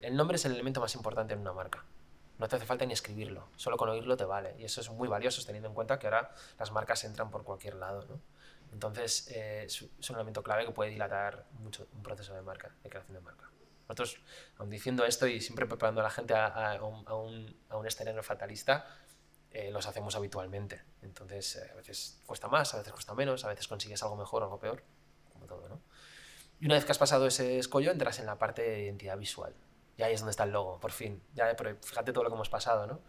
el nombre es el elemento más importante en una marca. No te hace falta ni escribirlo, solo con oírlo te vale. Y eso es muy valioso teniendo en cuenta que ahora las marcas entran por cualquier lado, ¿no? Entonces, es un elemento clave que puede dilatar mucho un proceso de marca, de creación de marca. Nosotros, aun diciendo esto y siempre preparando a la gente a un escenario fatalista, los hacemos habitualmente. Entonces, a veces cuesta más, a veces cuesta menos, a veces consigues algo mejor o algo peor, como todo, ¿no? Y una vez que has pasado ese escollo, entras en la parte de identidad visual. Y ahí es donde está el logo, por fin. Ya, pero fíjate todo lo que hemos pasado, ¿no?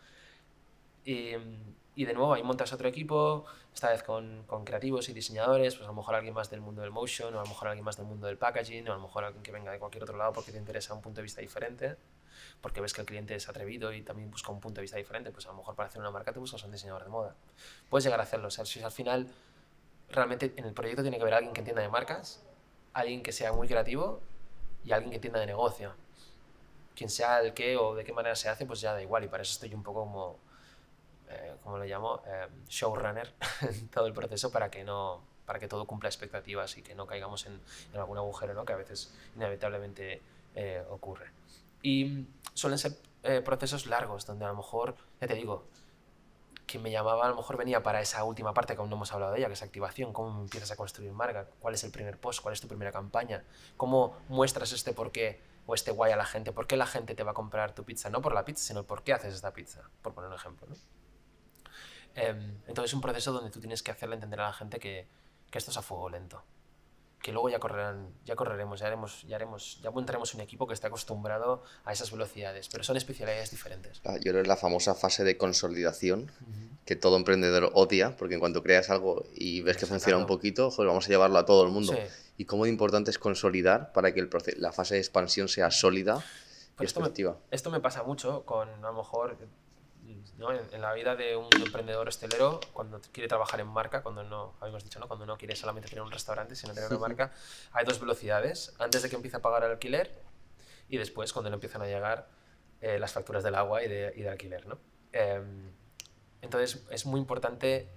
Y de nuevo ahí montas otro equipo, esta vez con creativos y diseñadores, pues a lo mejor alguien más del mundo del motion, o a lo mejor alguien más del mundo del packaging, o a lo mejor alguien que venga de cualquier otro lado porque te interesa un punto de vista diferente, porque ves que el cliente es atrevido y también busca un punto de vista diferente, pues a lo mejor para hacer una marca te buscas a un diseñador de moda. Puedes llegar a hacerlo, o sea, si al final realmente en el proyecto tiene que haber alguien que entienda de marcas, alguien que sea muy creativo y alguien que entienda de negocio. Quien sea el qué o de qué manera se hace, pues ya da igual, y para eso estoy un poco como lo llamo, showrunner en todo el proceso para que todo cumpla expectativas y que no caigamos en algún agujero, ¿no? Que a veces inevitablemente ocurre. Y suelen ser procesos largos, donde a lo mejor, ya te digo, quien me llamaba a lo mejor venía para esa última parte que aún no hemos hablado de ella, que es activación, cómo empiezas a construir marca, cuál es el primer post, cuál es tu primera campaña, cómo muestras este porqué o este guay a la gente, por qué la gente te va a comprar tu pizza, no por la pizza, sino por qué haces esta pizza, por poner un ejemplo, ¿no? Entonces es un proceso donde tú tienes que hacerle entender a la gente que esto es a fuego lento, que luego ya correremos, ya montaremos un equipo que está acostumbrado a esas velocidades, pero son especialidades diferentes. Yo creo que es la famosa fase de consolidación que todo emprendedor odia, porque en cuanto creas algo y ves que funciona un Sacarlo. poquito, joder, vamos a llevarlo a todo el Sí. mundo. Y cómo de importante es consolidar para que la fase de expansión sea sólida y Pues efectiva. esto me pasa mucho con, a lo mejor, ¿no? En la vida de un emprendedor hostelero, cuando quiere trabajar en marca, cuando no, habíamos dicho, ¿no? Cuando no quiere solamente tener un restaurante, sino tener una marca, hay dos velocidades. Antes de que empiece a pagar el alquiler y después cuando le empiezan a llegar las facturas del agua y de alquiler, ¿no? Entonces es muy importante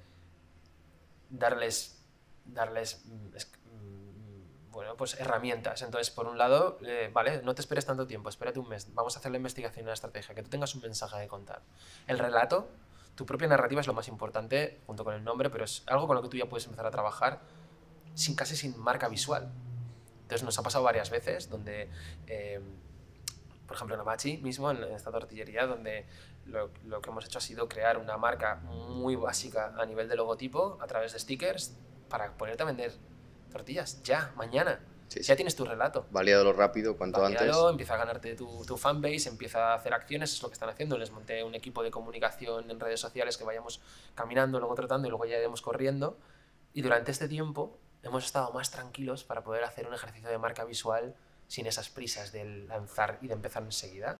darles bueno, pues herramientas. Entonces, por un lado, vale, no te esperes tanto tiempo, espérate un mes, vamos a hacer la investigación y la estrategia, que tú tengas un mensaje de contar. El relato, tu propia narrativa es lo más importante, junto con el nombre, pero es algo con lo que tú ya puedes empezar a trabajar casi sin marca visual. Entonces nos ha pasado varias veces donde, por ejemplo en Amachi mismo, en esta tortillería, donde lo que hemos hecho ha sido crear una marca muy básica a nivel de logotipo a través de stickers para ponerte a vender tortillas ya, mañana. Sí, Si sí. ya tienes tu relato, Valídalo rápido, cuanto antes. valídalo, empieza a ganarte tu fanbase, empieza a hacer acciones, es lo que están haciendo. Les monté un equipo de comunicación en redes sociales que vayamos caminando, luego trotando y luego ya iremos corriendo. Y durante este tiempo hemos estado más tranquilos para poder hacer un ejercicio de marca visual sin esas prisas de lanzar y de empezar enseguida.